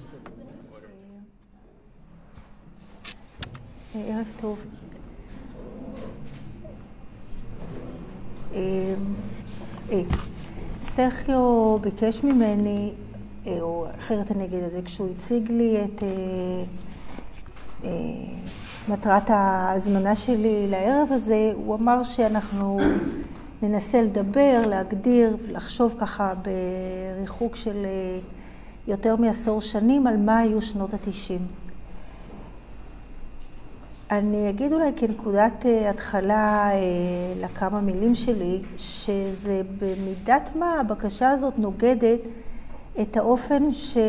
ערב טוב. סרחיו ביקש ממני, או אחרת אני אגיד את זה, כשהוא הציג לי את מטרת ההזמנה שלי לערב הזה, הוא אמר שאנחנו ננסה לדבר, להגדיר, לחשוב ככה בריחוק של יותר מ10 שנים על מה היו שנות ה-90. אני אגיד אולי כנקודת התחלה לכמה מילים שלי, שזה במידת מה הבקשה הזאת נוגדת את האופן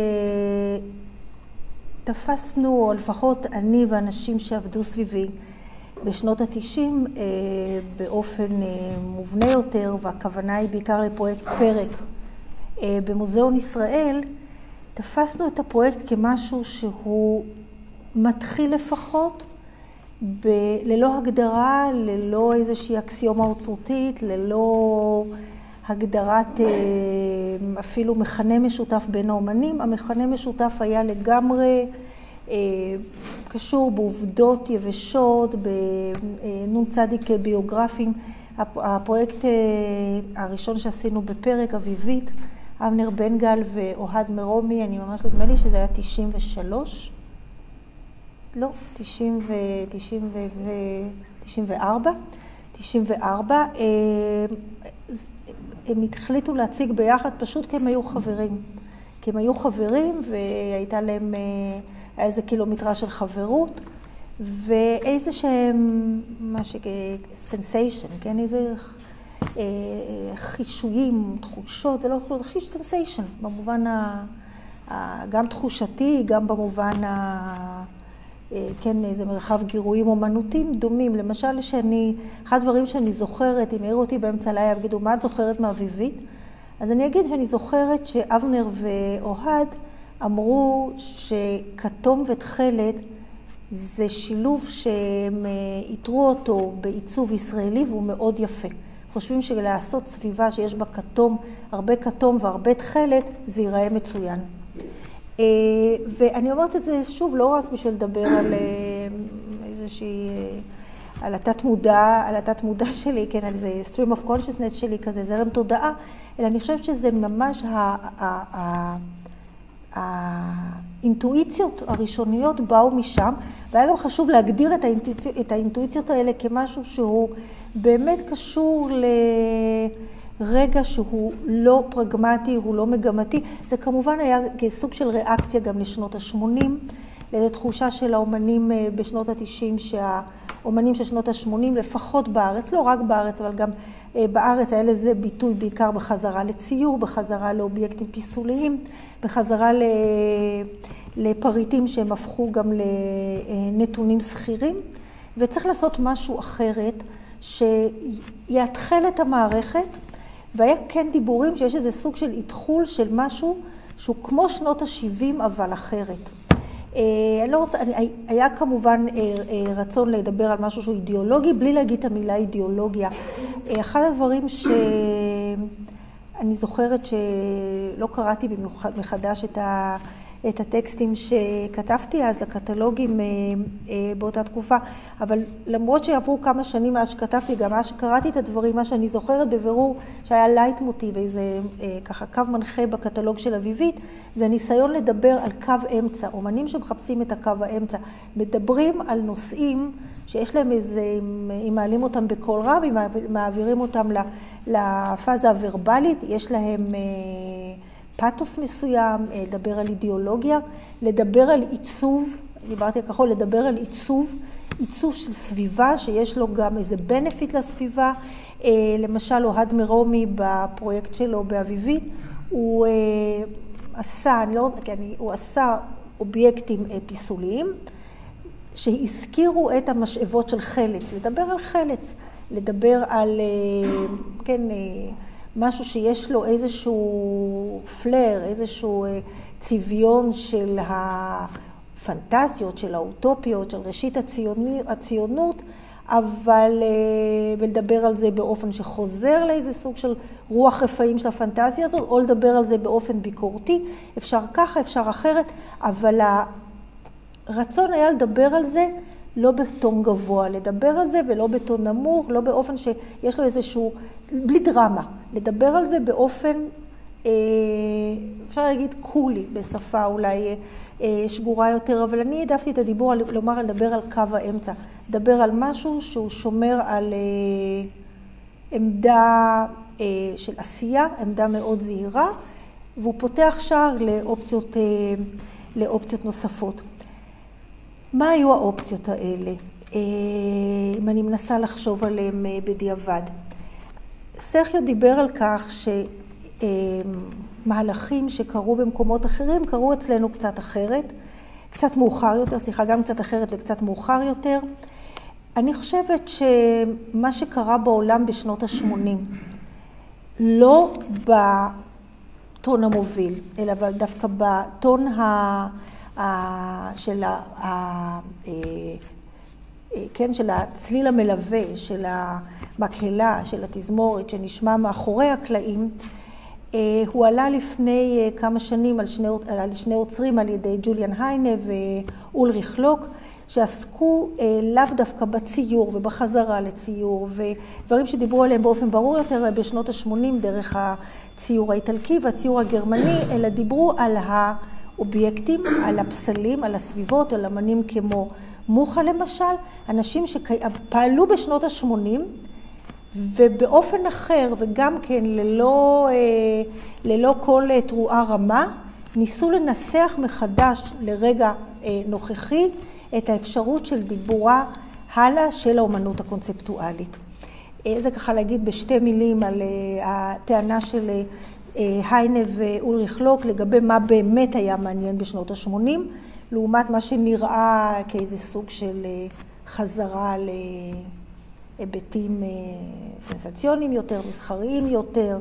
שתפסנו, או לפחות אני ואנשים שעבדו סביבי בשנות ה-90 באופן מובנה יותר, והכוונה היא בעיקר לפרויקט פרק במוזיאון ישראל. תפסנו את הפרויקט כמשהו שהוא מתחיל לפחות ללא הגדרה, ללא איזושהי אקסיומה אוצרותית, ללא הגדרת אפילו מכנה משותף בין האומנים. המכנה משותף היה לגמרי קשור בעובדות יבשות, בנ"צ ביוגרפיים. הפרויקט הראשון שעשינו בפרק, אביבית, אבנר בן גל ואוהד מרומי, אני ממש נדמה לי שזה היה 93. לא, 94. הם התחליטו להציג ביחד פשוט כי הם היו חברים. כי הם היו חברים והייתה להם איזה קילומטרה של חברות, ואיזה שהם, סנסיישן, כן? איזה חישויים, תחושות, זה לא סנסיישן, במובן גם תחושתי, גם במובן כן, איזה מרחב גירויים אומנותיים דומים. למשל, אחד הדברים שאני זוכרת, אם העירו אותי באמצע הלילה, יגידו, מה את זוכרת מאביבית? אז אני אגיד שאני זוכרת שאבנר ואוהד אמרו שכתום ותכלת זה שילוב שהם יתרו אותו בעיצוב ישראלי והוא מאוד יפה. חושבים שלעשות סביבה שיש בה כתום, הרבה כתום והרבה תכלת, זה ייראה מצוין. ואני אומרת את זה שוב, לא רק בשביל לדבר על איזושהי, על התת מודע שלי, כן, על זה stream of consciousness שלי, כזה זרם תודעה, אלא אני חושבת שזה ממש האינטואיציות הראשוניות באו משם, והיה גם חשוב להגדיר את האינטואיציות האלה כמשהו שהוא באמת קשור רגע שהוא לא פרגמטי, הוא לא מגמתי. זה כמובן היה כסוג של ריאקציה גם לשנות ה-80, לאיזו תחושה של האומנים בשנות ה-90, שהאומנים של שנות ה-80, לפחות בארץ, לא רק בארץ, אבל גם בארץ, היה לזה ביטוי בעיקר בחזרה לציור, בחזרה לאובייקטים פיסוליים, בחזרה לפריטים שהם הפכו גם לנתונים סחירים, וצריך לעשות משהו אחרת, שיתחל את המערכת, והיה כן דיבורים שיש איזה סוג של התחול של משהו שהוא כמו שנות ה-70 אבל אחרת. אני לא רוצה, היה כמובן רצון לדבר על משהו שהוא אידיאולוגי, בלי להגיד את המילה אידיאולוגיה. אחד הדברים שאני זוכרת שלא קראתי במיוחד מחדש את הטקסטים שכתבתי אז לקטלוגים באותה תקופה, אבל למרות שעברו כמה שנים מאז שכתבתי, גם מאז שקראתי את הדברים, מה שאני זוכרת בבירור שהיה לייט מוטיב, איזה ככה קו מנחה בקטלוג של אביבית, זה ניסיון לדבר על קו אמצע, אומנים שמחפשים את הקו האמצע, מדברים על נושאים שיש להם איזה, אם מעלים אותם בקול רב, אם מעבירים אותם לפאזה הוורבלית, יש להם פאטוס מסוים, לדבר על אידיאולוגיה, לדבר על עיצוב, דיברתי על כחול, לדבר על עיצוב של סביבה, שיש לו גם איזה בנפיט לסביבה. למשל, אוהד מרומי בפרויקט שלו באביבית, הוא עשה אובייקטים פיסוליים, שהזכירו את המשאבות של חלץ, לדבר על חלץ, לדבר על, כן, משהו שיש לו איזשהו פלר, איזשהו צביון של הפנטזיות, של האוטופיות, של ראשית הציונות, אבל ולדבר על זה באופן שחוזר לאיזה סוג של רוח רפאים של הפנטזיה הזאת, או לדבר על זה באופן ביקורתי, אפשר ככה, אפשר אחרת, אבל הרצון היה לדבר על זה לא בטון גבוה, לדבר על זה ולא בטון נמוך, לא באופן שיש לו איזשהו, בלי דרמה, לדבר על זה באופן, אפשר להגיד קולי, בשפה אולי שגורה יותר, אבל אני העדפתי את הדיבור, לומר, לדבר על קו האמצע, לדבר על משהו שהוא שומר על עמדה של עשייה, עמדה מאוד זהירה, והוא פותח שער לאופציות נוספות. מה היו האופציות האלה? אם אני מנסה לחשוב עליהם בדיעבד. סרחיו דיבר על כך שמהלכים שקרו במקומות אחרים קרו אצלנו קצת אחרת, קצת מאוחר יותר, גם קצת אחרת וקצת מאוחר יותר. אני חושבת שמה שקרה בעולם בשנות ה-80, לא בטון המוביל, אלא דווקא בטון של הצליל המלווה, של המקהלה, של התזמורת, שנשמע מאחורי הקלעים, הוא עלה לפני כמה שנים על שני עוצרים, על ידי ג'וליאן היינה ואולריך לוק, שעסקו לאו דווקא בציור ובחזרה לציור, ודברים שדיברו עליהם באופן ברור יותר בשנות ה-80 דרך הציור האיטלקי והציור הגרמני, אלא דיברו על האובייקטים, על הפסלים, על הסביבות, על אמנים כמו מוחה למשל, אנשים שפעלו בשנות ה-80, ובאופן אחר, וגם כן ללא כל תרועה רמה, ניסו לנסח מחדש לרגע נוכחי את האפשרות של דיבורה הלאה של האומנות הקונספטואלית. זה ככה להגיד בשתי מילים על הטענה של היינה ואולריך לוק לגבי מה באמת היה מעניין בשנות ה-80, לעומת מה שנראה כאיזה סוג של חזרה להיבטים סנסציוניים יותר, מסחריים יותר,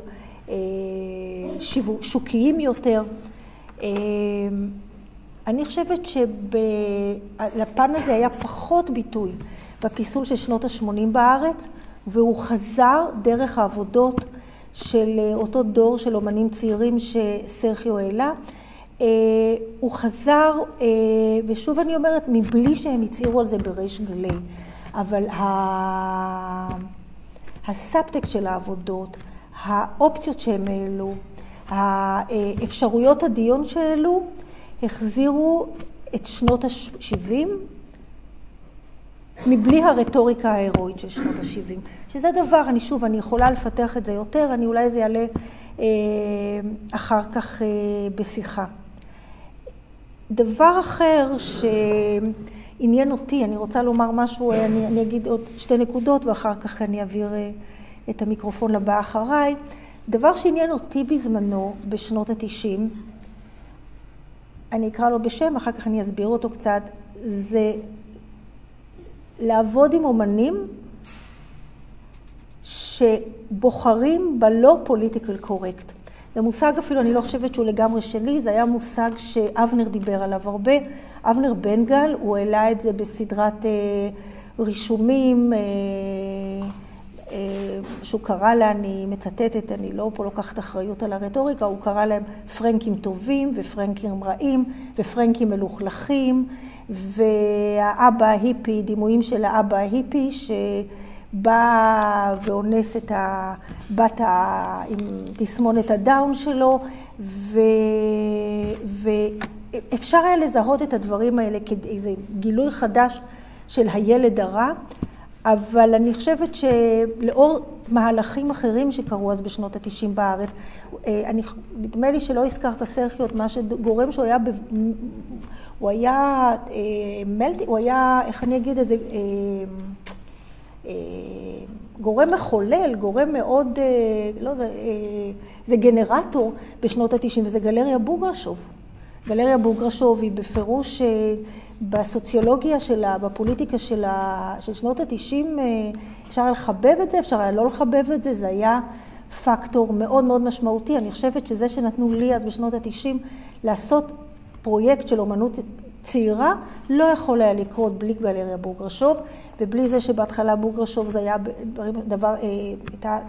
שוקיים יותר. אני חושבת שלפן הזה היה פחות ביטוי בפיסול של שנות ה-80 בארץ, והוא חזר דרך העבודות של אותו דור של אומנים צעירים שסרחיו העלה. הוא חזר, ושוב אני אומרת, מבלי שהם הצהירו על זה בריש גלי, אבל הסאבטקסט של העבודות, האופציות שהם העלו, האפשרויות הדיון שהעלו, החזירו את שנות ה-70 מבלי הרטוריקה ההירואית של שנות ה-70. שזה דבר, אני יכולה לפתח את זה יותר, אולי זה יעלה אחר כך בשיחה. דבר אחר שעניין אותי, אני רוצה לומר משהו, אני אגיד עוד שתי נקודות ואחר כך אני אעביר את המיקרופון לבא אחריי. דבר שעניין אותי בזמנו בשנות ה-90, אני אקרא לו בשם, אחר כך אני אסביר אותו קצת, זה לעבוד עם אומנים שבוחרים בלא פוליטיקל קורקט. זה מושג אפילו, אני לא חושבת שהוא לגמרי שלי, זה היה מושג שאבנר דיבר עליו הרבה. אבנר בנגל, הוא העלה את זה בסדרת רישומים, שהוא קרא לה, אני מצטטת, אני לא פה לוקחת אחריות על הרטוריקה, הוא קרא להם פרנקים טובים ופרנקים רעים ופרנקים מלוכלכים, והאבא ההיפי, דימויים של האבא ההיפי שבא ואונס את הבת עם תסמונת הדאון שלו, ואפשר היה לזהות את הדברים האלה כאיזה גילוי חדש של הילד הרע, אבל אני חושבת שלאור מהלכים אחרים שקרו אז בשנות ה-90 בארץ, נדמה לי שלא הזכרת סרחיות, מה שגורם שהוא היה, הוא היה, איך אני אגיד את זה, גורם מחולל, גורם מאוד, לא, זה גנרטור בשנות ה-90, וזה גלריה בוגרשוב. גלריה בוגרשוב היא בפירוש בסוציולוגיה שלה, בפוליטיקה שלה, של שנות ה-90, אפשר היה לחבב את זה, אפשר היה לא לחבב את זה, זה היה פקטור מאוד מאוד משמעותי. אני חושבת שזה שנתנו לי אז בשנות ה-90 לעשות פרויקט של אומנות צעירה לא יכול היה לקרות בלי גלריה בורגרשוב, ובלי זה שבהתחלה בורגרשוב זה היה דבר, הייתה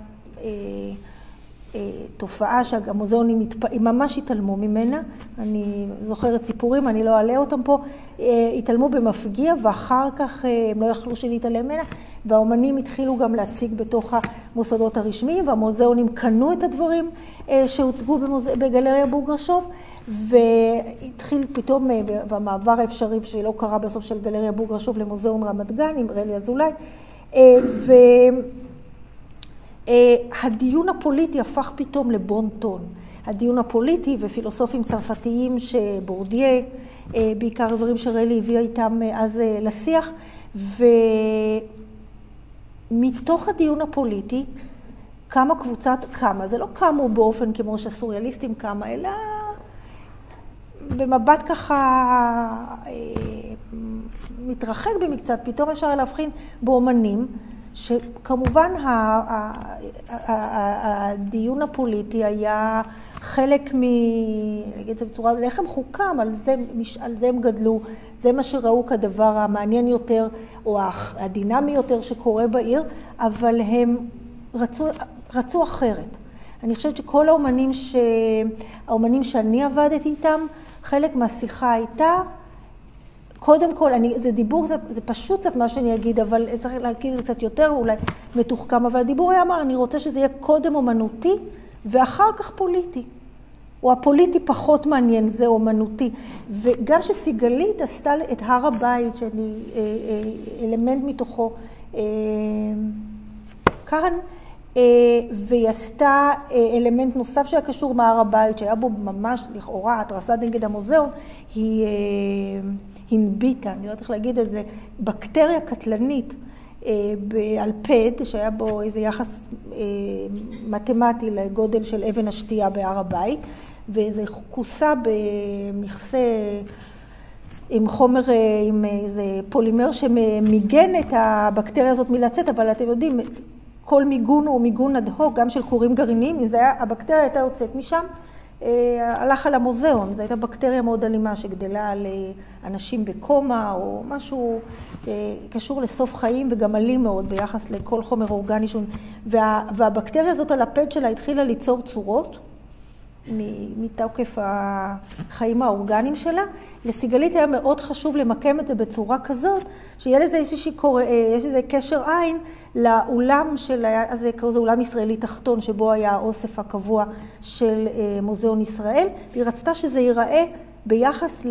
תופעה שהמוזיאונים ממש התעלמו ממנה. אני זוכרת סיפורים, אני לא אעלה אותם פה, התעלמו במפגיע, ואחר כך הם לא יכלו שנתעלם ממנה, והאומנים התחילו גם להציג בתוך המוסדות הרשמיים, והמוזיאונים קנו את הדברים שהוצגו בגלריה בורגרשוב, והתחיל פתאום במעבר האפשרי שלא קרה בסוף של גלריה בורגרשוב למוזיאון רמת גן עם רלי אזולאי, הדיון הפוליטי הפך פתאום לבון טון. הדיון הפוליטי ופילוסופים צרפתיים שבורדיה, בעיקר דברים שרלי הביאה איתם אז לשיח, ומתוך הדיון הפוליטי קמה קבוצת, זה לא קמו באופן כמו שהסוריאליסטים קמה, אלא במבט ככה מתרחק במקצת, פתאום אפשר להבחין באומנים, שכמובן הדיון הפוליטי היה חלק נגיד זה בצורה, לחם חוקם, על זה הם גדלו, זה מה שראו כדבר המעניין יותר, או הדינמי יותר שקורה בעיר, אבל הם רצו אחרת. אני חושבת שכל האומנים שאני עבדתי איתם, חלק מהשיחה הייתה, קודם כל, זה דיבור, זה פשוט קצת מה שאני אגיד, אבל צריך להגיד את זה קצת יותר, אולי מתוחכם, אבל הדיבור היה אמר, אני רוצה שזה יהיה קודם אומנותי, ואחר כך פוליטי. או הפוליטי פחות מעניין, זה אומנותי. וגם שסיגלית עשתה את הר הבית, שאני אלמנט מתוכו כאן, והיא עשתה אלמנט נוסף שהיה קשור מהר הבית, שהיה בו ממש לכאורה, התרסה נגד המוזיאון, היא הנביטה, אני לא יודעת איך להגיד את זה, בקטריה קטלנית על פד, שהיה בו איזה יחס מתמטי לגודל של אבן השתייה בהר הבית, ואיזה כוסה במכסה עם חומר, עם איזה פולימר שמיגן את הבקטריה הזאת מלצאת, אבל אתם יודעים, כל מיגון הוא מיגון אד-הוק, גם של כורים גרעיניים, אם הבקטריה הייתה יוצאת משם, הלך על המוזיאון. זו הייתה בקטריה מאוד אלימה שגדלה על אנשים בקומה, או משהו קשור לסוף חיים וגם אלים מאוד ביחס לכל חומר אורגני. והבקטריה הזאת על הפד שלה התחילה ליצור צורות, מתוקף החיים האורגניים שלה. לסיגלית היה מאוד חשוב למקם את זה בצורה כזאת, שיהיה לזה יש איזה קשר עין לאולם של, אז זה קראו זה אולם ישראלי תחתון, שבו היה האוסף הקבוע של מוזיאון ישראל, והיא רצתה שזה ייראה ביחס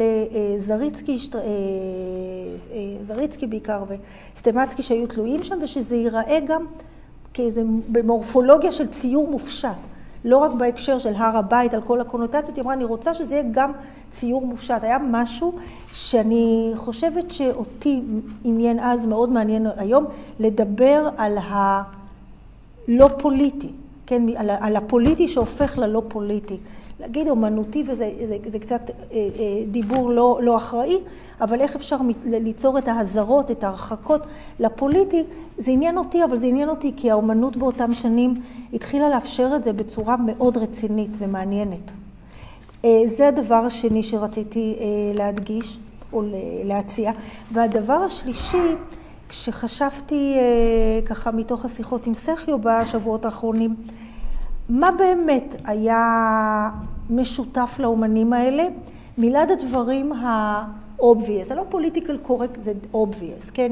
לזריצקי בעיקר וסטמצקי שהיו תלויים שם, ושזה ייראה גם כאיזה במורפולוגיה של ציור מופשט. לא רק בהקשר של הר הבית, על כל הקונוטציות, היא אמרה, אני רוצה שזה יהיה גם ציור מופשט. היה משהו שאני חושבת שאותי עניין אז, מאוד מעניין היום, לדבר על הלא פוליטי, כן? על הפוליטי שהופך ללא פוליטי. להגיד אומנותי, וזה קצת דיבור לא אחראי, אבל איך אפשר ליצור את ההזרות, את ההרחקות לפוליטי, זה עניין אותי, אבל זה עניין אותי כי האומנות באותם שנים התחילה לאפשר את זה בצורה מאוד רצינית ומעניינת. זה הדבר השני שרציתי להדגיש או להציע. והדבר השלישי, כשחשבתי ככה מתוך השיחות עם סרחיו בשבועות האחרונים, מה באמת היה משותף לאומנים האלה? מילד הדברים ה-obvious, זה לא political correct, זה obvious, כן?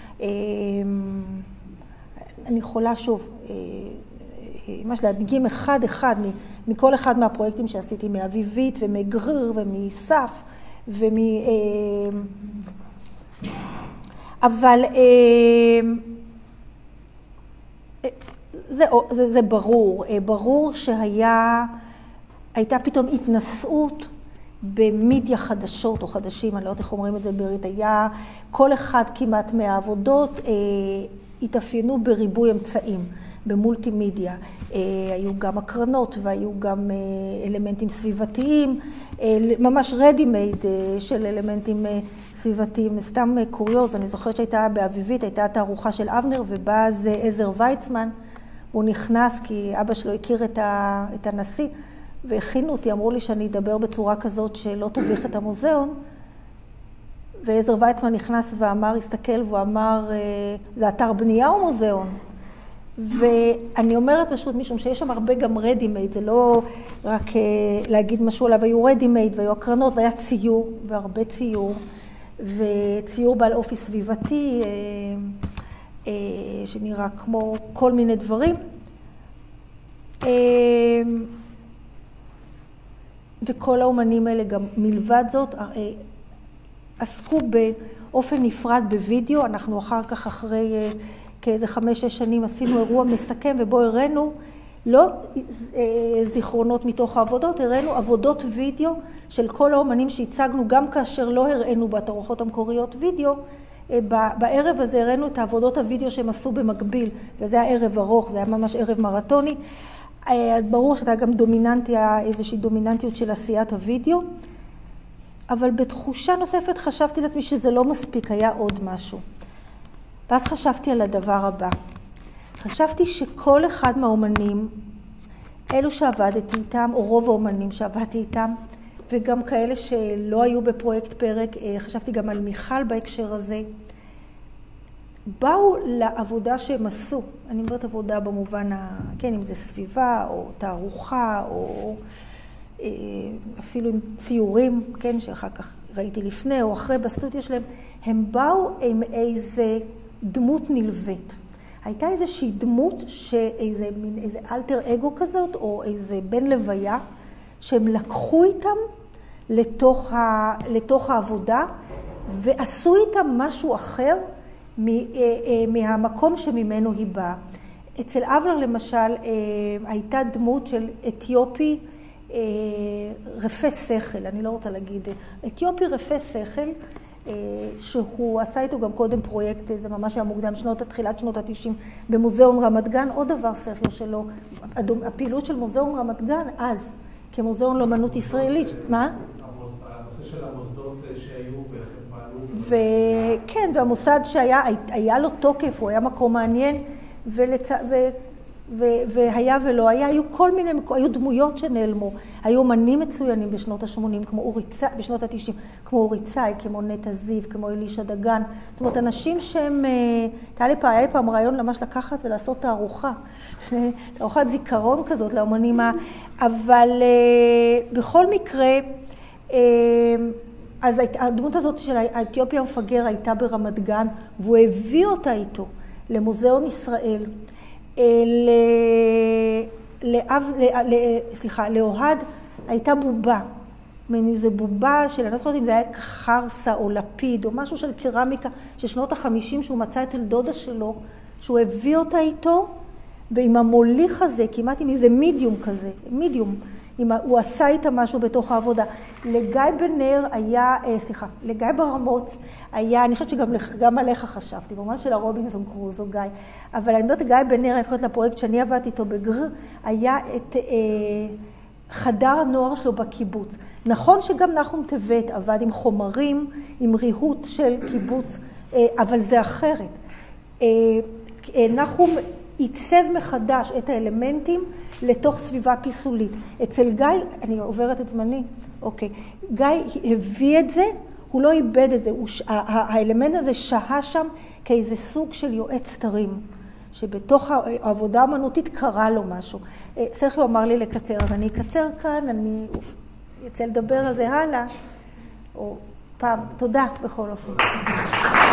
אני יכולה שוב, ממש להדגים אחד מכל אחד מהפרויקטים שעשיתי, מאביבית ומגרר ומסף אבל זה ברור שהייתה פתאום התנסות במדיה חדשות או חדשים, אני לא יודעת איך אומרים את זה בעברית, היה כל אחד כמעט מהעבודות התאפיינו בריבוי אמצעים, במולטימדיה. היו גם הקרנות והיו גם אלמנטים סביבתיים, ממש ready-made של אלמנטים סביבתיים. סתם קוריוז, אני זוכרת שהייתה באביבית, הייתה תערוכה של אבנר ובא זה עזר ויצמן, הוא נכנס כי אבא שלו הכיר את הנשיא, והכינו אותי, אמרו לי שאני אדבר בצורה כזאת שלא תביך את המוזיאון, ועזר ויצמן נכנס ואמר, הסתכל והוא אמר, זה אתר בנייה או מוזיאון? ואני אומרת פשוט משום שיש שם הרבה גם רדי-מייד, זה לא רק להגיד משהו עליו, היו רדי-מייד והיו הקרנות והיה ציור, והרבה ציור, וציור בעל אופי סביבתי, שנראה כמו כל מיני דברים. וכל האומנים האלה גם מלבד זאת עסקו באופן נפרד בווידאו. אנחנו אחר כך אחרי כאיזה 5-6 שנים עשינו אירוע מסכם ובו הראינו לא זיכרונות מתוך העבודות, הראינו עבודות וידאו של כל האומנים שהצגנו גם כאשר לא הראינו בתערוכות המקוריות וידאו. בערב הזה הראינו את העבודות הוידאו שהם עשו במקביל, וזה היה ערב ארוך, זה היה ממש ערב מרתוני. ברור שאתה גם איזושהי דומיננטיות של עשיית הוידאו, אבל בתחושה נוספת חשבתי לעצמי שזה לא מספיק, היה עוד משהו. ואז חשבתי על הדבר הבא. חשבתי שכל אחד מהאומנים, אלו שעבדתי איתם, או רוב האומנים שעבדתי איתם, וגם כאלה שלא היו בפרויקט פרק, חשבתי גם על מיכל בהקשר הזה, באו לעבודה שהם עשו. אני אומרת עבודה במובן, כן, אם זה סביבה, או תערוכה, או אפילו עם ציורים, כן, שאחר כך ראיתי לפני או אחרי בסטודיו שלהם, הם באו עם איזה דמות נלווית. הייתה איזושהי דמות, איזה אלטר אגו כזאת, או איזה בן לוויה, שהם לקחו איתם לתוך העבודה, ועשו איתם משהו אחר מהמקום שממנו היא באה. אצל אבלר למשל הייתה דמות של אתיופי רפה שכל, אני לא רוצה להגיד, אתיופי רפה שכל, שהוא עשה איתו גם קודם פרויקט, זה ממש היה מוקדם, תחילת שנות ה-90 במוזיאון רמת גן. עוד דבר סרחיו שלו, הפעילות של מוזיאון רמת גן אז, כמוזיאון לאמנות ישראלית, מה? הנושא של המוסדות שהיו ואיך הם פעלו. וכן, והמוסד שהיה לו תוקף, הוא היה מקום מעניין, והיה ולא היה, היו כל מיני, היו דמויות שנעלמו. היו אומנים מצוינים בשנות ה-80, בשנות ה-90, כמו אורי צאי, כמו נטע זיו, כמו אלישע דגן. זאת אומרת, אנשים שהם, היה לי פעם רעיון ממש לקחת ולעשות תערוכת זיכרון כזאת לאומנים, אבל בכל מקרה, אז הדמות הזאת של האתיופי המפגר הייתה ברמת גן, והוא הביא אותה איתו למוזיאון ישראל. לאוהד הייתה בובה, איזו בובה של, אני לא זוכרת אם זה היה חרסה או לפיד או משהו של קרמיקה של שנות ה-50 שהוא מצא את אלדודה שלו, שהוא הביא אותה איתו, ועם המוליך הזה, כמעט עם איזה מידיום כזה, הוא עשה איתה משהו בתוך העבודה. לגיא בנר היה, לגיא ברמוץ היה, אני חושבת שגם עליך חשבתי, במובן של הרובינזון קרוזו גיא, אבל אני אומרת, גיא בנר, אני חושבת לפרויקט שאני עבדתי איתו בגר, היה את חדר הנוער שלו בקיבוץ. נכון שגם נחום טבת עבד עם חומרים, עם ריהוט של קיבוץ, אבל זה אחרת. נחום עיצב מחדש את האלמנטים לתוך סביבה פיסולית. אצל גיא, אני עוברת את זמני, אוקיי, גיא הביא את זה, הוא לא איבד את זה, האלמנט הזה שהה שם כאיזה סוג של יועץ תרים, שבתוך העבודה האמנותית קרה לו משהו. סרחיו אמר לי לקצר, אז אני אקצר כאן, אני אצא לדבר על זה הלאה, או פעם, תודה בכל אופן.